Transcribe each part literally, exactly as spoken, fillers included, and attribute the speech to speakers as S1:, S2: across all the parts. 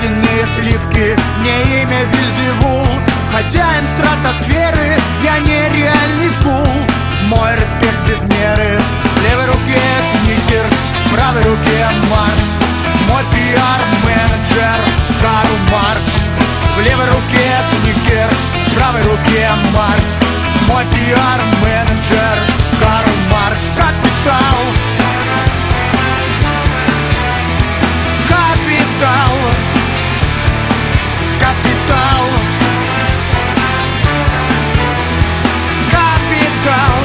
S1: истинные сливки, мне имя Вельзевул. Хозяин стратосферы, я нереальный кул. Мой респект без меры. В левой руке Сникерс, в правой руке Марс. Мой пиар-менеджер Карл Маркс. В левой руке Сникерс, в правой руке Марс. Мой пиар-менеджер Карл Маркс. Капитал, капитал, капитал, капитал.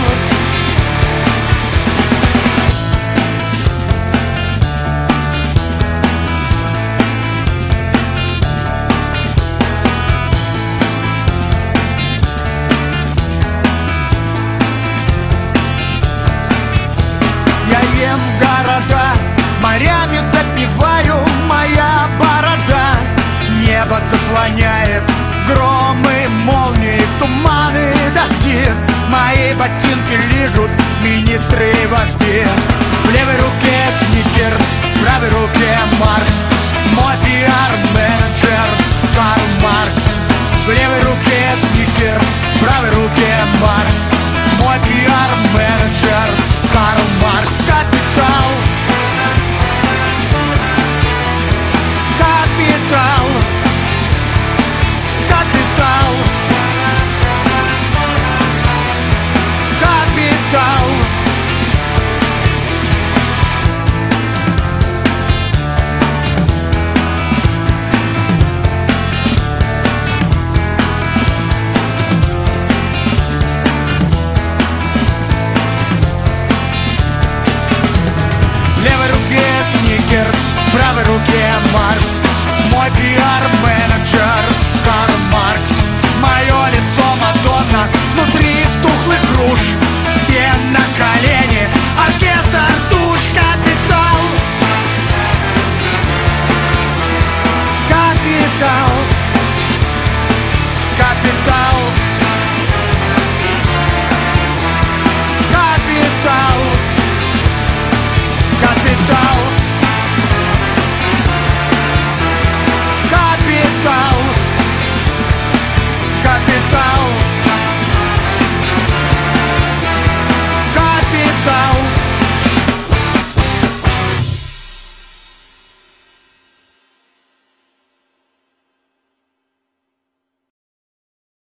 S1: Я ем города, морями запиваю, моя борода. Небо заслоняет громы, молнии, туманы, дожди. Мои ботинки лижут министры и вожди. В левой руке Сникерс, в правой руке Марс. Мой пиар-менеджер Карл Маркс. В левой руке Сникерс, в правой руке Марс. Мой пиар-менеджер Карл Маркс. Капитал, капитал, капитал, капитал. В левой руке Сникерс, в правой руке Марс. Мой пиар-менеджер